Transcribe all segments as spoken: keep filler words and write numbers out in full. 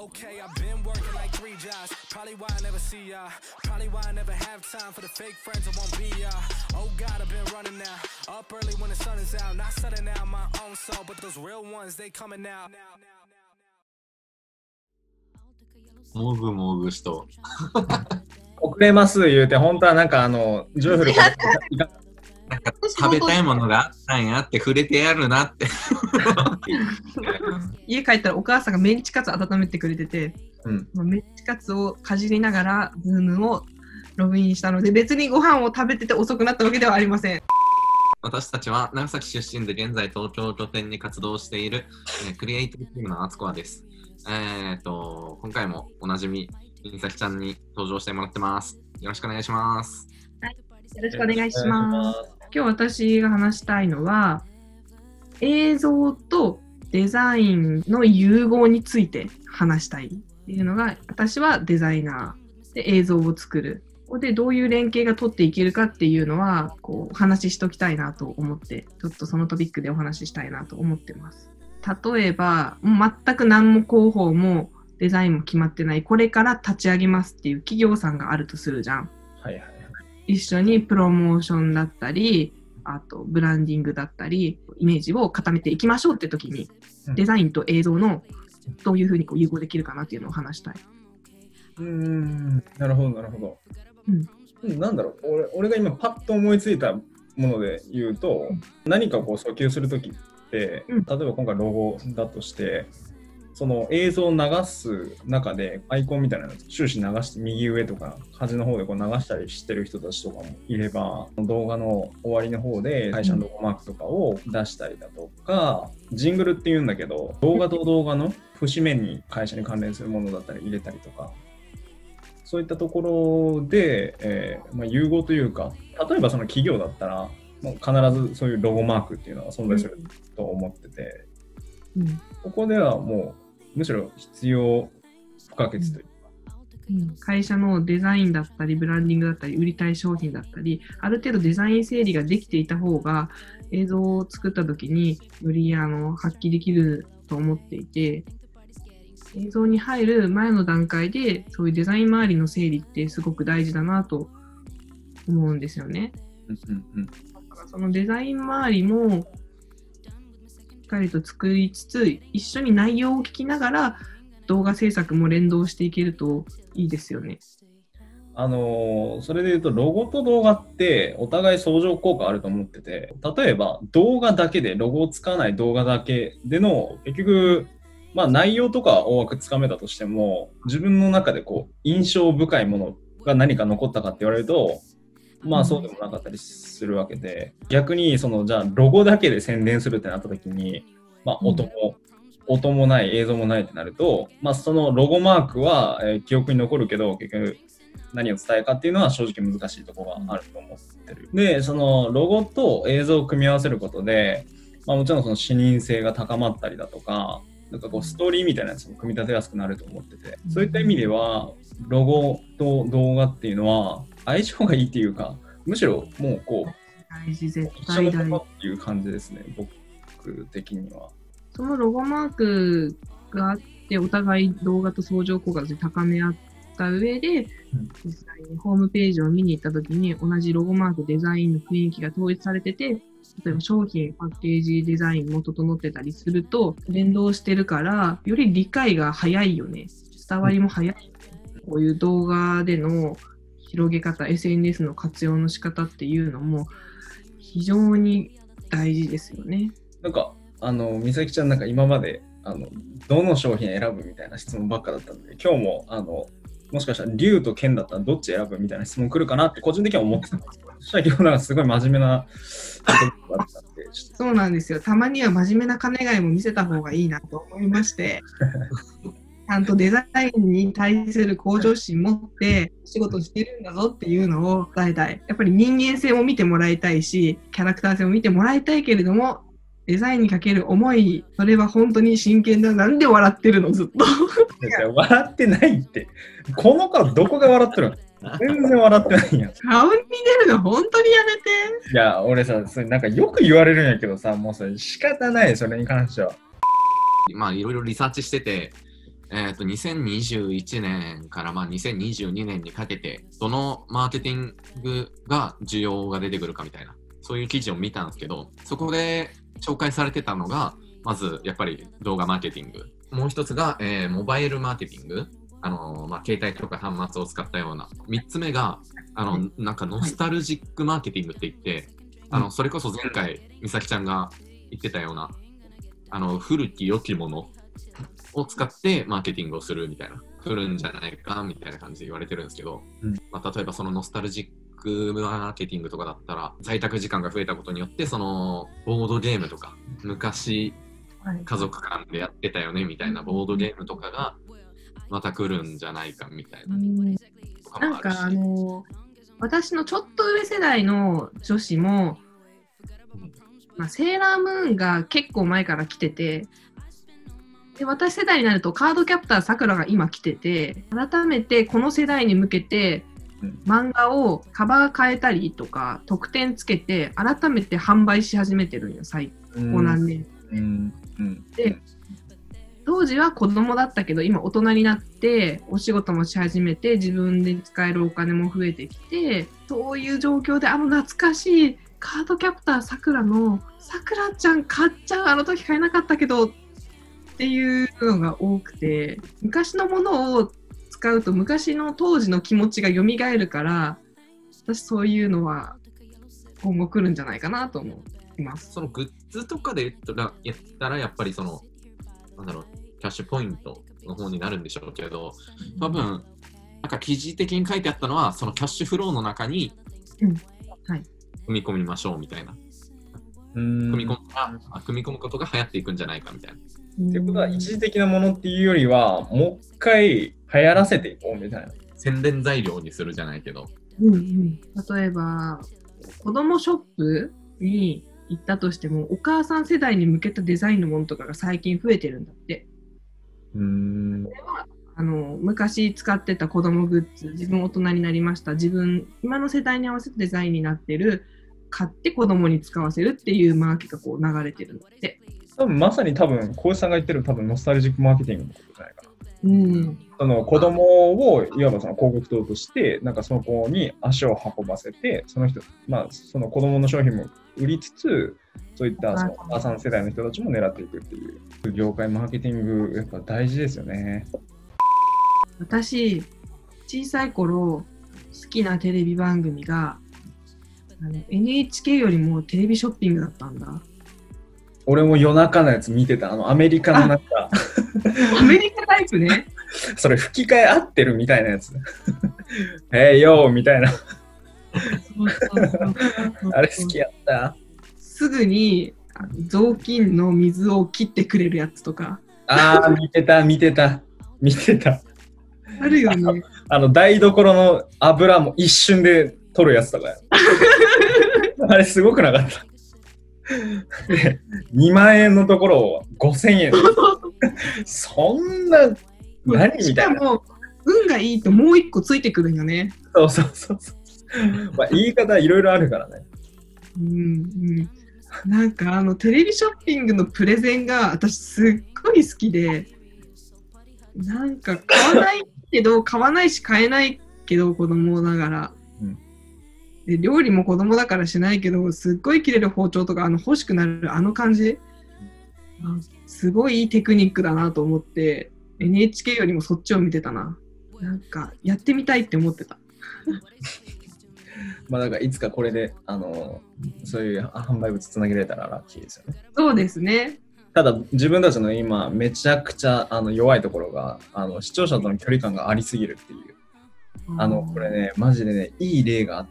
Okay, I've been working like three jobs. Probably why I never see ya. Probably why I never have time for the fake friends who won't be ya. Oh God, I've been running now. Up early when the sun is out. Not setting out my own soul, but those real ones, they coming out. もぐもぐしと。 遅れます言うて、本当はなんかあの、ジョイフルかなんか食べたいものがあったんやって触れてやるなって。 家帰ったらお母さんがメンチカツ温めてくれてて、うん、メンチカツをかじりながらズームをログインしたので、別にご飯を食べてて遅くなったわけではありません。 私たちは長崎出身で現在東京を拠点に活動している、えー、クリエイティブチームのアツコアです。えー、と今回もおなじみみさきちゃんに登場してもらってます。よろしくお願いします。 はい、よろしくお願いします。今日私が話したいのは映像とデザインの融合について話したいっていうのが、私はデザイナーで映像を作るでどういう連携が取っていけるかっていうのはこうお話ししときたいなと思って、ちょっとそのトピックでお話ししたいなと思ってます。例えば全く何も広報もデザインも決まってない、これから立ち上げますっていう企業さんがあるとするじゃん。はいはいはい、一緒にプロモーションだったり、あとブランディングだったりイメージを固めていきましょうって時に、うん、デザインと映像のどういうふうにこう融合できるかなっていうのを話したい。 うーん、なるほどなるほど。うん、なんだろう、俺、俺が今パッと思いついたもので言うと、うん、何かこう訴求するときって、うん、例えば今回ロゴだとして、その映像を流す中でアイコンみたいなのを終始流して右上とか端の方でこう流したりしてる人たちとかもいれば、動画の終わりの方で会社のロゴマークとかを出したりだとか、うん、ジングルって言うんだけど、動画と動画の節目に会社に関連するものだったり入れたりとか、そういったところで、えーまあ、融合というか、例えばその企業だったらもう必ずそういうロゴマークっていうのは存在すると思ってて、うん、ここではもうむしろ必要不可欠というか、 うんうん、会社のデザインだったりブランディングだったり売りたい商品だったり、ある程度デザイン整理ができていた方が映像を作った時によりあの発揮できると思っていて、映像に入る前の段階でそういうデザイン周りの整理ってすごく大事だなと思うんですよね。うんうん、だからそのデザイン周りもしっかりと作りつつ、一緒に内容を聞きながら動画制作も連動していけるといいですよね。 あのー、それで言うとロゴと動画ってお互い相乗効果あると思ってて、例えば動画だけでロゴを使わない動画だけでの結局まあ内容とか大枠つかめたとしても、自分の中でこう印象深いものが何か残ったかって言われると、まあそうでもなかったりするわけで、逆にそのじゃあロゴだけで宣伝するってなった時に、まあ音も、うん、音もない映像もないってなると、まあそのロゴマークは、えー、記憶に残るけど結局何を伝えるかっていうのは正直難しいところがあると思ってる。で、そのロゴと映像を組み合わせることで、まあもちろんその視認性が高まったりだとか、なんかこうストーリーみたいなやつも組み立てやすくなると思ってて、そういった意味ではロゴと動画っていうのは相性がいいっていうか、むしろもうこう大事、絶対大事一緒のことっていう感じですね、僕的には。 そのロゴマークがあってお互い動画と相乗効果で高め合った上で、うん、実際にホームページを見に行った時に同じロゴマークデザインの雰囲気が統一されてて、例えば商品パッケージデザインも整ってたりすると連動してるからより理解が早いよね、伝わりも早い、うん、こういう動画での広げ方、 エスエヌエス の活用の仕方っていうのも非常に大事ですよね。 なんかあの美咲ちゃんなんか今まであのどの商品選ぶみたいな質問ばっかだったんで、今日もあのもしかしたら龍と剣だったらどっち選ぶみたいな質問来るかなって個人的には思ってたんですけど、そしたら今日なんかすごい真面目なことがあったんでそうなんですよ、たまには真面目な金貝も見せた方がいいなと思いましてちゃんとデザインに対する向上心持って仕事してるんだぞっていうのを伝えたい。やっぱり人間性も見てもらいたいし、キャラクター性も見てもらいたいけれども、デザインにかける思い、それは本当に真剣だ。なんで笑ってるのずっと笑ってないって。この顔どこが笑ってるの全然笑ってないやん。 顔に出るの本当にやめて。 いや、俺さ、それなんかよく言われるんやけどさ、もうそれ仕方ない、それに関しては。 まあいろいろリサーチしてて、 えーと、にせんにじゅういちねんからまあにせんにじゅうにねんにかけて、どのマーケティングが需要が出てくるかみたいな、そういう記事を見たんですけど、そこで紹介されてたのが、まずやっぱり動画マーケティング。もう一つが、えー、モバイルマーケティング。あのーまあ、携帯とか端末を使ったような。三つ目が、あの、なんかノスタルジックマーケティングって言って、あの、それこそ前回、美咲ちゃんが言ってたような、あの、古き良きものを使ってマーケティングをするみたいな、来るんじゃないかみたいな感じで言われてるんですけど、 うんまあ、例えばそのノスタルジックマーケティングとかだったら、在宅時間が増えたことによって、そのボードゲームとか、昔家族間でやってたよねみたいなボードゲームとかがまた来るんじゃないかみたいな。とかもあるし、 なんかあの私のちょっと上世代の女子も、まあ、セーラームーンが結構前から来てて、で私世代になるとカードキャプターさくらが今来てて、改めてこの世代に向けて漫画をカバー変えたりとか特典つけて改めて販売し始めてるんよ、最高何年、 うんうん、 で当時は子供だったけど今大人になってお仕事もし始めて自分で使えるお金も増えてきて、そういう状況であの懐かしいカードキャプターさくらのさくらちゃん買っちゃう、あの時買えなかったけどっていうのが多くて、昔のものを使うと昔の当時の気持ちが蘇るから、私そういうのは今後来るんじゃないかなと思います。 そのグッズとかで言ったら、やったらやっぱりその、なんだろう、キャッシュポイントの方になるんでしょうけど、多分、なんか記事的に書いてあったのは、そのキャッシュフローの中に、 うんはい、 組み込みましょうみたいな。 うん組み込むあ組み込むことが流行っていくんじゃないかみたいな。 ってことは、一時的なものっていうよりは、もう一回流行らせていこうみたいな。 宣伝材料にするじゃないけど。 うんうん、例えば、子供ショップに行ったとしても、お母さん世代に向けたデザインのものとかが最近増えてるんだって。 うーんこれはあの昔使ってた子供グッズ、自分大人になりました、自分、今の世代に合わせたデザインになってる、買って子供に使わせるっていうマーケがこう流れてるんだって。 多分まさに多分、浩一さんが言ってる多分ノスタルジックマーケティングのことじゃないかな。 うん、 その子供をいわばその広告塔として、なんかその子に足を運ばせて、その人、まあ、その子供の商品も売りつつ、そういったそのお母さん世代の人たちも狙っていくっていう、業界マーケティング、やっぱ大事ですよね。 私、小さい頃、好きなテレビ番組が、あの エヌエイチケー よりもテレビショッピングだったんだ。 俺も夜中のやつ見てた、あのアメリカのなんかアメリカタイプね。 それ吹き替え合ってるみたいなやつ。えーよーみたいな。あれ好きやった。 すぐに雑巾の水を切ってくれるやつとか。 ああ、見てた、見てた、見てた。 あるよね。 あの台所の油も一瞬で取るやつとか。あれすごくなかった。にまんえんのところをごせんえんで。そんな、何みたいな。 しかも、運がいいともう一個ついてくるんよね。 そうそうそうそう。まあ、言い方いろいろあるからね。 うんうん。なんかあのテレビショッピングのプレゼンが私すっごい好きで、なんか買わないけど、買わないし買えないけど子供ながら。で料理も子供だからしないけど、すっごい切れる包丁とかあの欲しくなるあの感じ、すごいいいテクニックだなと思って エヌエイチケー よりもそっちを見てたな。なんかやってみたいって思ってた。 まあだからいつかこれであのそういう販売物つなげられたらラッキーですよね。 そうですね。 ただ自分たちの今めちゃくちゃあの弱いところがあの視聴者との距離感がありすぎるっていう。あのこれねマジでねいい例があって、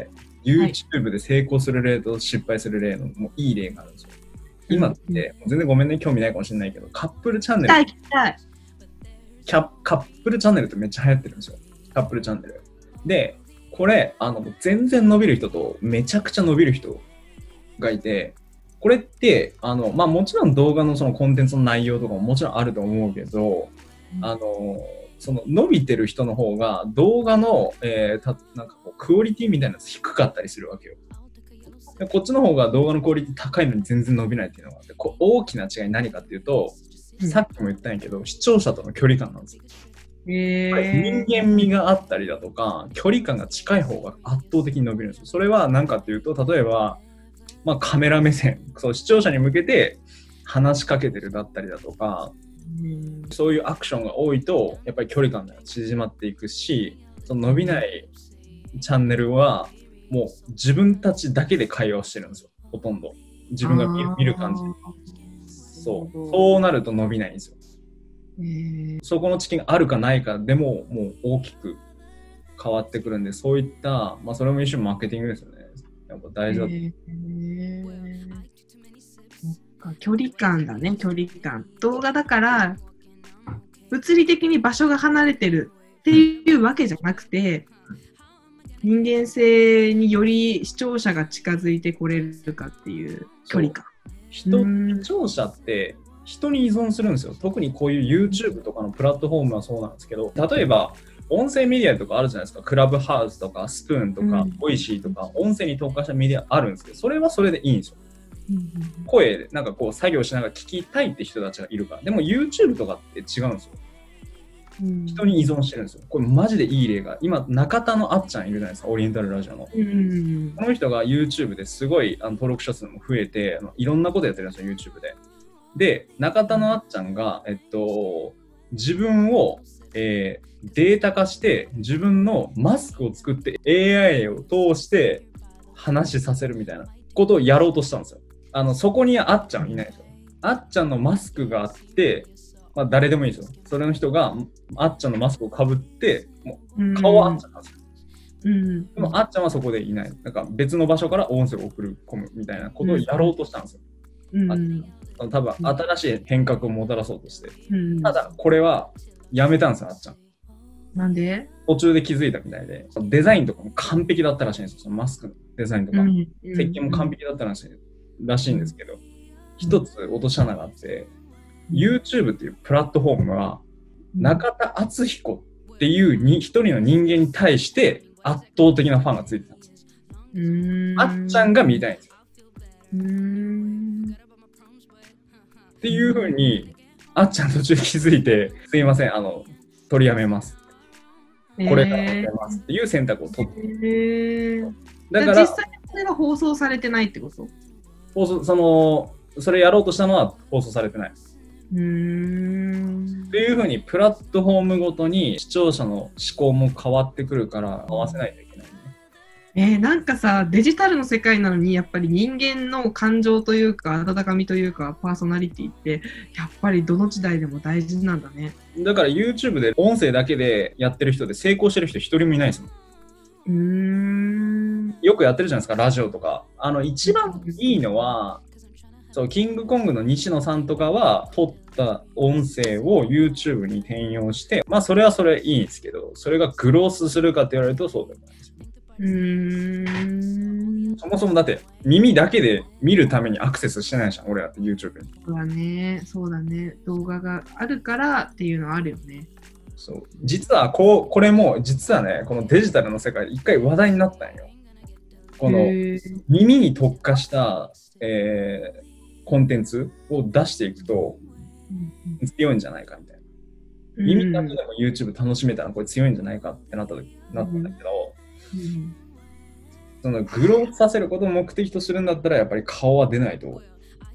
YouTube で成功する例と失敗する例のもういい例があるんですよ。今って、うん、全然ごめんね興味ないかもしれないけど、カップルチャンネル聞きたいキャカップルチャンネルってめっちゃ流行ってるんですよ。カップルチャンネルで、これあの全然伸びる人とめちゃくちゃ伸びる人がいて、これってあの、まあ、もちろん動画のそのコンテンツの内容とかももちろんあると思うけど、うん、あのその伸びてる人の方が動画の、えー、たなんかこうクオリティみたいなの低かったりするわけよ。でこっちの方が動画のクオリティ高いのに全然伸びないっていうのがあって、こう大きな違い何かっていうと、 さっきも言ったんやけど、視聴者との距離感なんですよ。 えー、 人間味があったりだとか、距離感が近い方が圧倒的に伸びるんですよ。それは何かっていうと、例えば、まあ、カメラ目線、そう視聴者に向けて話しかけてるだったりだとか、 うん、 そういうアクションが多いと、やっぱり距離感が縮まっていくし、その伸びないチャンネルは、もう自分たちだけで会話をしてるんですよ、ほとんど。自分が見る見る感じ。そう。そうなると伸びないんですよ。 えー、 そこのチキンがあるかないかでも、もう大きく変わってくるんで、そういった、まあ、それも一種マーケティングですよね。やっぱ大事だと。 えー、そっか、距離感だね、距離感。動画だから、物理的に場所が離れてるっていうわけじゃなくて、人間性により視聴者が近づいてこれるかっていう距離感。 人、視聴者って人に依存するんですよ。特にこういう YouTube とかのプラットフォームはそうなんですけど、例えば音声メディアとかあるじゃないですか。クラブハウスとかスプーンとか、ボイシーとか音声に特化したメディアあるんですけど、それはそれでいいんですよ。声でなんかこう作業しながら聞きたいって人たちがいるから。でも YouTube とかって違うんですよ。人に依存してるんですよ。これマジでいい例が、今中田のあっちゃんいるじゃないですか、オリエンタルラジオの。うん、この人が YouTube ですごいあの登録者数も増えて、あのいろんなことやってるんですよ、YouTube で。で、中田のあっちゃんが、えっと、自分を、えー、データ化して、自分のマスクを作って エーアイ を通して話しさせるみたいなことをやろうとしたんですよ。あの、そこにあっちゃんいないんですよ。あっちゃんのマスクがあって、まあ、誰でもいいですよ。それの人があっちゃんのマスクをかぶって、もう顔はあっちゃんなんですよ。うん、でもあっちゃんはそこでいない。なんか別の場所から音声を送り込むみたいなことをやろうとしたんですよ。うん、あ多分新しい変革をもたらそうとして。うん、ただこれはやめたんですよ、あっちゃん。なんで？途中で気づいたみたいで、デザインとかも完璧だったらしいんですよ。そのマスクのデザインとか、うん、設計も完璧だったらしい、らしいんですけど、一、うん、つ落とし穴があって、YouTube っていうプラットフォームは中田敦彦っていうに一人の人間に対して圧倒的なファンがついてたんですよ。うーん、あっちゃんが見たいんですよ。うーんっていう風にあっちゃん途中で気づいて、すいません、あの取りやめます。これから取りやめますっていう選択を取って。えー、だから実際にそれが放送されてないってこと？放送そのそれやろうとしたのは放送されてない。うーんっていう風にプラットフォームごとに視聴者の思考も変わってくるから合わせないといけないね。えー、なんかさ、デジタルの世界なのにやっぱり人間の感情というか温かみというかパーソナリティってやっぱりどの時代でも大事なんだね。だから YouTube で音声だけでやってる人で成功してる人一人もいないですもん。うーんよくやってるじゃないですか、ラジオとか。あの一番いいのはそうキングコングの西野さんとかは撮った音声を YouTube に転用して、まあそれはそれいいんですけど、それがグロースするかって言われるとそうでもないですよ。うーんそもそもだって耳だけで見るためにアクセスしてないじゃん、俺らって YouTube に。そうだね、そうだね。動画があるからっていうのはあるよね。そう実はこうこれも実はね、このデジタルの世界で一回話題になったんよ。この耳に特化した、えーコンテンツを出していくと強いんじゃないかみたいな。うん、耳だけでも YouTube 楽しめたらこれ強いんじゃないかってなった時なったんだけど、うんうん、そのグロースさせることを目的とするんだったらやっぱり顔は出ないと。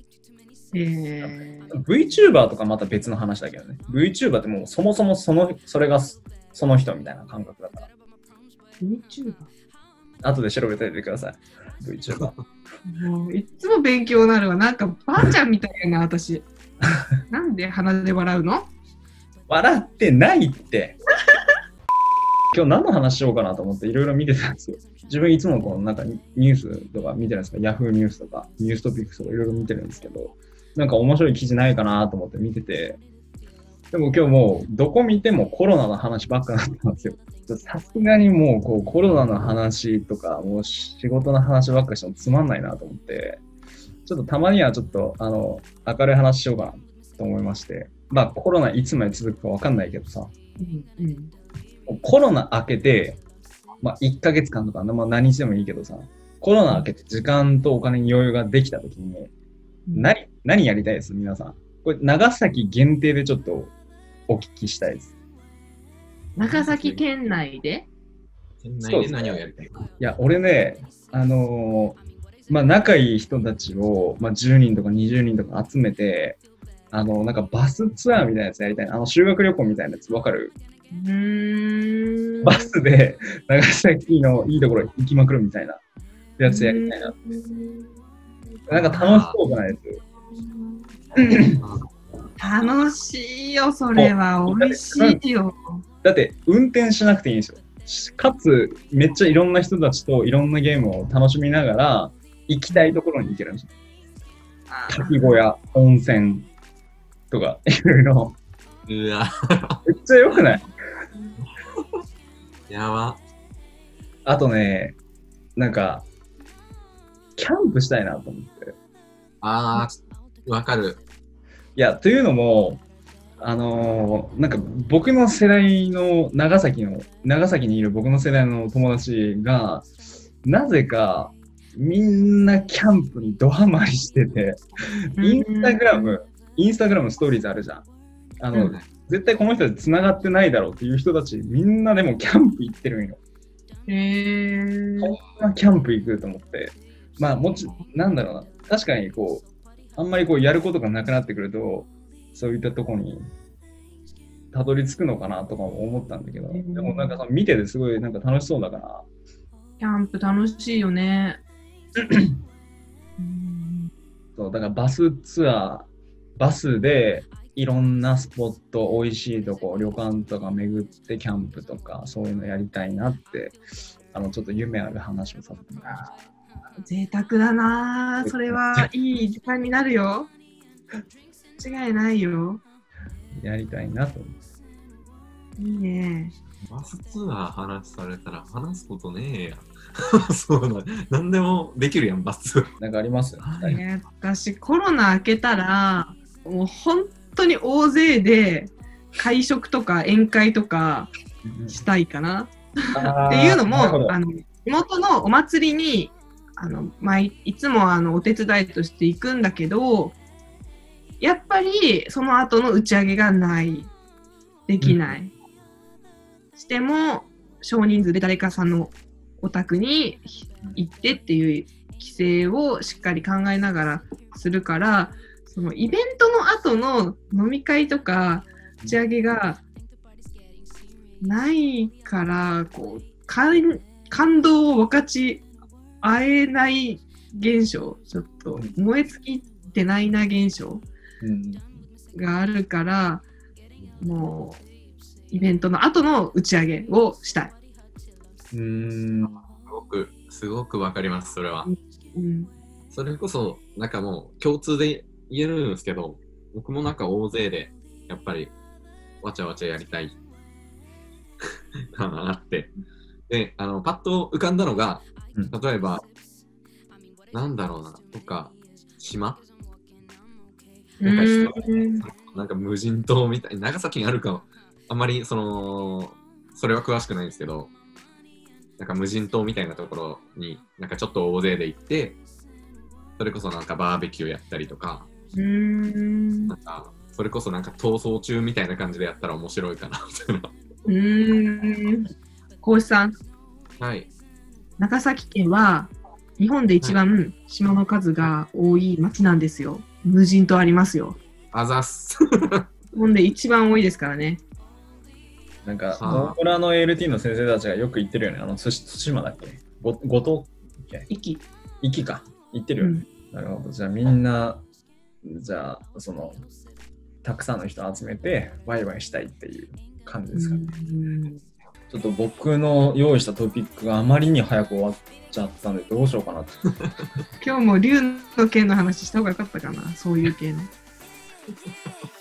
えー、VTuber とかまた別の話だけどね。VTuber ってもうそもそもそのそれがその人みたいな感覚だから。VTuber？ 後で調べておいてください。VTuber。もういつも勉強になるわ。なんかばあちゃんみたいやな、私。なんで鼻で笑うの？笑ってないって。今日何の話しようかなと思っていろいろ見てたんですよ。自分いつもこのなんかニュースとか見てるんですか、ヤフーニュースとかニューストピックスとかいろいろ見てるんですけど、なんか面白い記事ないかなと思って見てて、でも今日もうどこ見てもコロナの話ばっかなってたんですよ。さすがにもうこうコロナの話とかもう仕事の話ばっかりしてもつまんないなと思って、ちょっとたまにはちょっとあの明るい話しようかなと思いまして、まあコロナいつまで続くかわかんないけどさ、うんうん、コロナ明けて、まあいっかげつかんとか、まあ何日でもいいけどさ、コロナ明けて時間とお金に余裕ができたときに、何、何やりたいです皆さん。 これ長崎限定でちょっとお聞きしたいです。 長崎県内で県内で何をやりたいか。 いや、俺ね、あのー、まあ、仲いい人たちを、まあ、じゅうにんとかにじゅうにんとか集めて、あの、なんかバスツアーみたいなやつやりたい。あの、修学旅行みたいなやつ、わかる？ うーん。 バスで長崎のいいところ行きまくるみたいなやつやりたいな。なんか楽しそうじゃないですか。 楽しいよ、それは。美味しいよ。 だって、運転しなくていいんですよ。かつ、めっちゃいろんな人たちといろんなゲームを楽しみながら、行きたいところに行けるんですよ。滝小屋、温泉とか、いろいろ。 うわ。 めっちゃ良くない？ やば。 あとね、なんか、キャンプしたいなと思って。 あー、わかる。 いや、というのも、あのー、なんか僕の世代の長崎の、長崎にいる僕の世代の友達が、なぜかみんなキャンプにドハマりしてて、インスタグラム、インスタグラムストーリーズあるじゃん。あの、うん、絶対この人たち繋がってないだろうっていう人たち、みんなでもキャンプ行ってるんよ。 へー。 こんなキャンプ行くと思って。まあ、もち、なんだろうな。確かにこう、あんまりこうやることがなくなってくると、そういったところにたどり着くのかなとか思ったんだけど、でもなんか見ててすごいなんか楽しそうだから。 キャンプ楽しいよね。 そう、だからバスツアー、バスでいろんなスポット、美味しいとこ、旅館とか巡ってキャンプとか、そういうのやりたいなって、あの、ちょっと夢ある話をさせてもらいました。 贅沢だなぁ。それはいい時間になるよ。間違いないよ。 やりたいなと思う。いいね。 バスツアー話されたら話すことねえや。そうだ。何でもできるやん、バスツアー。 なんかあります？ ね、私、コロナ明けたら、もう本当に大勢で会食とか宴会とかしたいかな。っていうのも、あの地元のお祭りにあの毎いつもあのお手伝いとして行くんだけど、やっぱりその後の打ち上げがない、できない。うん、しても少人数で誰かさんのお宅に行ってっていう規制をしっかり考えながらするから、そのイベントの後の飲み会とか打ち上げがないから、こう感、感動を分かち合えない現象、ちょっと燃え尽きてないな現象があるから、もうイベントの後の打ち上げをしたい。 うーん、 すごくすごくわかります、それは。 うん、それこそなんかもう共通で言えるんですけど、僕もなんか大勢でやっぱりわちゃわちゃやりたいかなって。で、あのパッと浮かんだのが、例えば、うん、なんだろうな、とか島なんかなんか無人島みたいな、長崎にあるかあんまりそのそれは詳しくないんですけど、なんか無人島みたいなところになんかちょっと大勢で行って、それこそなんかバーベキューやったりとか、 うーん、 なんかそれこそなんか逃走中みたいな感じでやったら面白いかなみたいな。 うーん、こうしさん、 はい、 長崎県は日本で一番島の数が多い町なんですよ。無人島ありますよ。 あざっす。 日本で一番多いですからね。 なんか、ノープラの エーエルティー の先生たちがよく言ってるよね。あの、対馬だっけ？ご、ごと壱岐。 壱岐か。言ってるよね。うん、なるほど。じゃあみんな、じゃあ、その、たくさんの人集めて、ワイワイしたいっていう感じですかね。 うんちょっと僕の用意したトピックがあまりに早く終わっちゃったんで、どうしようかなって。 今日も竜の剣の話した方がよかったかな、そういう系の。